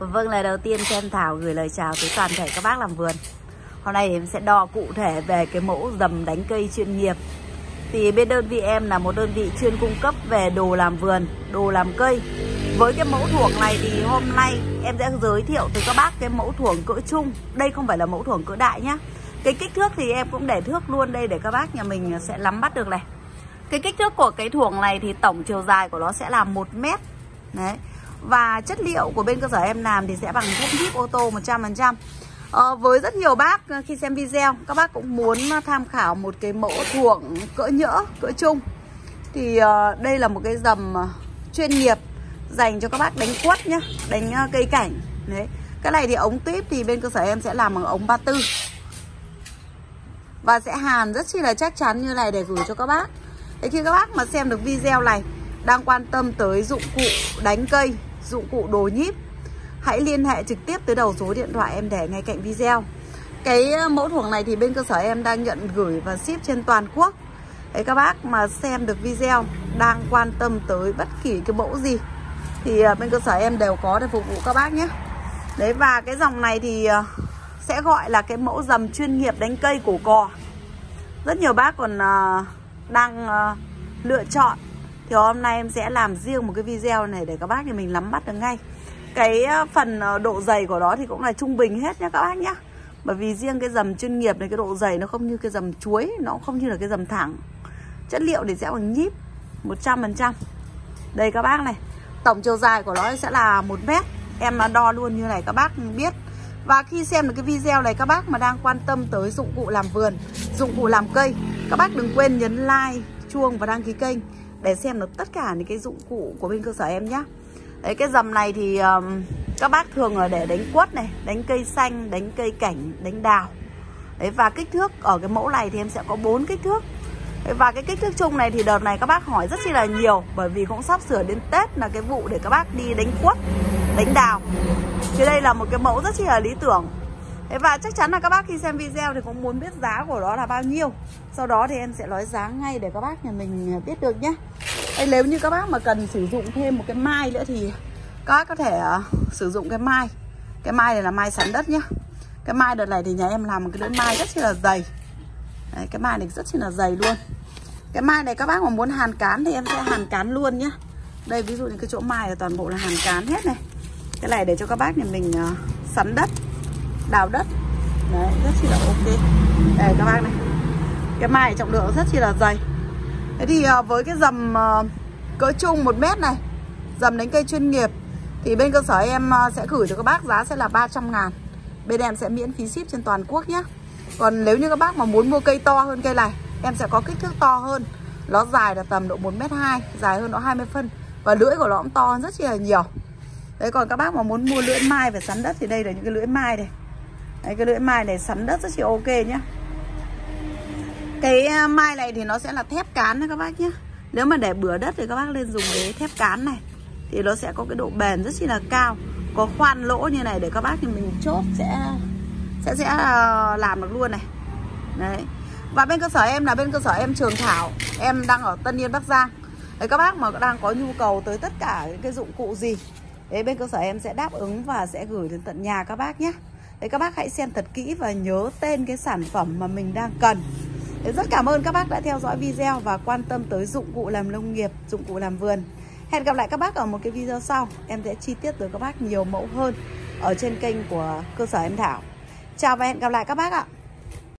Vâng, lời đầu tiên cho em Thảo gửi lời chào tới toàn thể các bác làm vườn. Hôm nay em sẽ đo cụ thể về cái mẫu dầm đánh cây chuyên nghiệp. Thì bên đơn vị em là một đơn vị chuyên cung cấp về đồ làm vườn, đồ làm cây. Với cái mẫu thuổng này thì hôm nay em sẽ giới thiệu tới các bác cái mẫu thuổng cỡ trung. Đây không phải là mẫu thuổng cỡ đại nhá. Cái kích thước thì em cũng để thước luôn đây để các bác nhà mình sẽ nắm bắt được này. Cái kích thước của cái thuổng này thì tổng chiều dài của nó sẽ là 1 mét. Đấy. Và chất liệu của bên cơ sở em làm thì sẽ bằng thép nhíp ô tô 100%. Với rất nhiều bác khi xem video, các bác cũng muốn tham khảo một cái mẫu thuổng cỡ nhỡ, cỡ trung. Thì đây là một cái dầm chuyên nghiệp dành cho các bác đánh quất nhá, đánh cây cảnh. Đấy. Cái này thì ống tuyếp thì bên cơ sở em sẽ làm bằng ống 34. Và sẽ hàn rất chi là chắc chắn như này để gửi cho các bác. Thế khi các bác mà xem được video này, đang quan tâm tới dụng cụ đánh cây, dụng cụ đồ nhíp, hãy liên hệ trực tiếp tới đầu số điện thoại em để ngay cạnh video. Cái mẫu thuổng này thì bên cơ sở em đang nhận gửi và ship trên toàn quốc. Đấy, các bác mà xem được video đang quan tâm tới bất kỳ cái mẫu gì thì bên cơ sở em đều có để phục vụ các bác nhé. Đấy, và cái dòng này thì sẽ gọi là cái mẫu dầm chuyên nghiệp đánh cây cổ cò. Rất nhiều bác còn đang lựa chọn. Thì hôm nay em sẽ làm riêng một cái video này để các bác thì mình nắm bắt được ngay. Cái phần độ dày của nó thì cũng là trung bình hết nhá các bác nhá. Bởi vì riêng cái dầm chuyên nghiệp này cái độ dày nó không như cái dầm chuối, nó cũng không như là cái dầm thẳng. Chất liệu thì sẽ bằng nhíp 100%. Đây các bác này, tổng chiều dài của nó sẽ là 1 mét. Em đo luôn như này các bác biết. Và khi xem được cái video này, các bác mà đang quan tâm tới dụng cụ làm vườn, dụng cụ làm cây, các bác đừng quên nhấn like, chuông và đăng ký kênh để xem được tất cả những cái dụng cụ của bên cơ sở em nhé. Đấy, cái dầm này thì các bác thường là để đánh quất này, đánh cây xanh, đánh cây cảnh, đánh đào. Đấy, và kích thước ở cái mẫu này thì em sẽ có 4 kích thước. Đấy, và cái kích thước chung này thì đợt này các bác hỏi rất chi là nhiều, bởi vì cũng sắp sửa đến Tết là cái vụ để các bác đi đánh quất, đánh đào. Thì đây là một cái mẫu rất chi là lý tưởng. Thế và chắc chắn là các bác khi xem video thì cũng muốn biết giá của nó là bao nhiêu. Sau đó thì em sẽ nói giá ngay để các bác nhà mình biết được nhé. Đây, nếu như các bác mà cần sử dụng thêm một cái mai nữa thì các bác có thể sử dụng cái mai. Cái mai này là mai sắn đất nhá. Cái mai đợt này thì nhà em làm một cái lưỡi mai rất là dày. Đấy, cái mai này rất là dày luôn. Cái mai này các bác mà muốn hàn cán thì em sẽ hàn cán luôn nhá. Đây ví dụ như cái chỗ mai là toàn bộ là hàn cán hết này. Cái này để cho các bác nhà mình sắn đất, đào đất. Đấy, rất chi là ok. Đây các bác này, cái mai trọng lượng rất chi là dày. Thế thì với cái dầm cỡ trung 1 mét này, dầm đánh cây chuyên nghiệp, thì bên cơ sở em sẽ gửi cho các bác giá sẽ là 300.000. Bên em sẽ miễn phí ship trên toàn quốc nhé. Còn nếu như các bác mà muốn mua cây to hơn cây này, em sẽ có kích thước to hơn. Nó dài là tầm độ 1m2, dài hơn nó 20 phân. Và lưỡi của nó cũng to hơn rất chi là nhiều. Đấy, còn các bác mà muốn mua lưỡi mai và sắn đất thì đây là những cái lưỡi mai này. Đấy, cái lưỡi mai này sắn đất rất chi ok nhé. Cái mai này thì nó sẽ là thép cán đấy các bác nhé. Nếu mà để bừa đất thì các bác lên dùng cái thép cán này. Thì nó sẽ có cái độ bền rất chi là cao. Có khoan lỗ như này để các bác thì mình chốt sẽ làm được luôn này. Đấy. Và bên cơ sở em là bên cơ sở em Trường Thảo. Em đang ở Tân Yên, Bắc Giang. Đấy, các bác mà đang có nhu cầu tới tất cả những cái dụng cụ gì, đấy, bên cơ sở em sẽ đáp ứng và sẽ gửi đến tận nhà các bác nhé. Đấy, các bác hãy xem thật kỹ và nhớ tên cái sản phẩm mà mình đang cần. Đấy, rất cảm ơn các bác đã theo dõi video và quan tâm tới dụng cụ làm nông nghiệp, dụng cụ làm vườn. Hẹn gặp lại các bác ở một cái video sau. Em sẽ chi tiết tới các bác nhiều mẫu hơn ở trên kênh của cơ sở em Thảo. Chào và hẹn gặp lại các bác ạ.